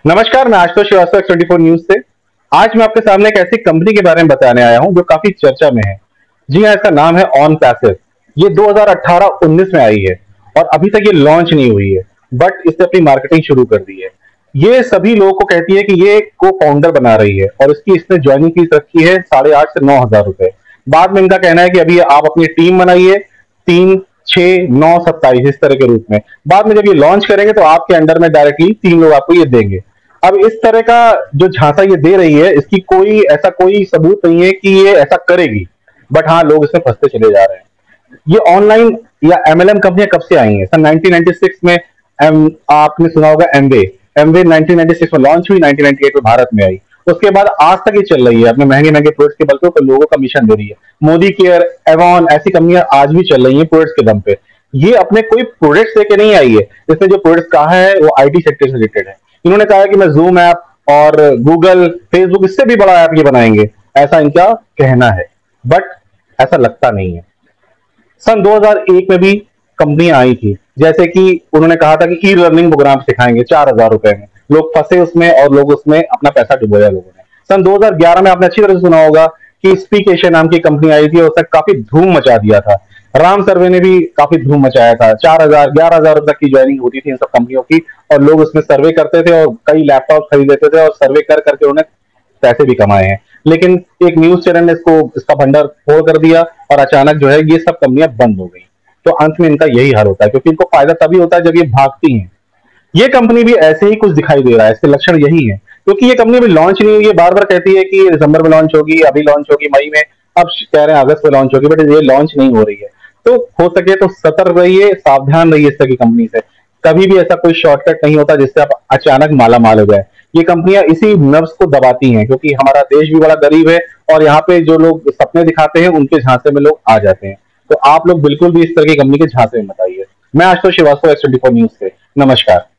नमस्कार, मैं आशुतोष श्रीवास्तव 24 न्यूज से। आज मैं आपके सामने एक ऐसी कंपनी के बारे में बताने आया हूं जो काफी चर्चा में है। जी हां, इसका नाम है ऑन पैसिव। ये 2018-19 में आई है और अभी तक ये लॉन्च नहीं हुई है, बट इसने अपनी मार्केटिंग शुरू कर दी है। ये सभी लोगों को कहती है कि ये को फाउंडर बना रही है और इसकी इसने ज्वाइनिंग फीस रखी है 8,500 से 9,000 रुपए। बाद में इनका कहना है कि अभी आप अपनी टीम बनाइए, 3, 6, 9, 27 इस तरह के रूप में। बाद में जब ये लॉन्च करेंगे तो आपके अंडर में डायरेक्टली 3 लोग आपको ये देंगे। अब इस तरह का जो झांसा ये दे रही है, इसकी कोई सबूत नहीं है कि ये ऐसा करेगी, बट हाँ, लोग इसमें फंसते चले जा रहे हैं। ये ऑनलाइन या एमएलएम कंपनियां कब से आई हैं? सन 1996 में आपने सुना होगा एमवे। एमवे 1996 में लॉन्च हुई, 1998 में भारत में आई। उसके बाद आज तक ये चल रही है, अपने महंगे महंगे प्रोडक्ट्स के बल पे लोगों का मिशन दे रही है। मोदी केयर, एवॉन, ऐसी कंपनियां आज भी चल रही है प्रोडक्ट्स के दम पे। ये अपने कोई प्रोडक्ट्स लेके नहीं आई है। इसने जो प्रोडक्ट्स कहा है वो आईटी सेक्टर से रिलेटेड है। इन्होंने कहा कि मैं जूम ऐप और गूगल, फेसबुक इससे भी बड़ा ऐप ये बनाएंगे, ऐसा इनका कहना है, बट ऐसा लगता नहीं है। सन 2001 में भी कंपनियां आई थी, जैसे कि उन्होंने कहा था कि ई लर्निंग प्रोग्राम सिखाएंगे 4,000 रुपए में। लोग फंसे उसमें और लोग उसमें अपना पैसा डुबोया लोगों ने। सन 2011 में आपने अच्छी तरह से सुना होगा कि स्पीक एशिया नाम की कंपनी आई थी और उसने काफी धूम मचा दिया था। राम सर्वे ने भी काफी धूम मचाया था। 4,000 11,000 रुपए तक की ज्वाइनिंग होती थी इन सब कंपनियों की और लोग उसमें सर्वे करते थे और कई लैपटॉप खरीद लेते थे और सर्वे कर करके उन्हें पैसे भी कमाए हैं। लेकिन एक न्यूज चैनल ने इसका भंडार फोड़ कर दिया और अचानक जो है ये सब कंपनियां बंद हो गई। तो अंत में इनका यही हाल होता है, क्योंकि इनको फायदा तभी होता है जब ये भागती हैं। ये कंपनी भी ऐसे ही कुछ दिखाई दे रहा है, इसके लक्षण यही है। क्योंकि ये कंपनी अभी लॉन्च नहीं हुई है, बार बार कहती है कि दिसंबर में लॉन्च होगी, अभी लॉन्च होगी मई में, अब कह रहे हैं अगस्त में लॉन्च होगी, बट ये लॉन्च नहीं हो रही है। तो हो सके तो सतर्क रहिए, सावधान रहिए इस तरह की कंपनी से। कभी भी ऐसा कोई शॉर्टकट नहीं होता जिससे आप अचानक माला माल हो जाए। ये कंपनियां इसी नफ्स को दबाती हैं, क्योंकि हमारा देश भी बड़ा गरीब है और यहाँ पे जो लोग सपने दिखाते हैं उनके झांसे में लोग आ जाते हैं। तो आप लोग बिल्कुल भी इस तरह की कंपनी के झांसे में मत आइए। मैं आशुतोष श्रीवास्तव, X24 न्यूज से। नमस्कार।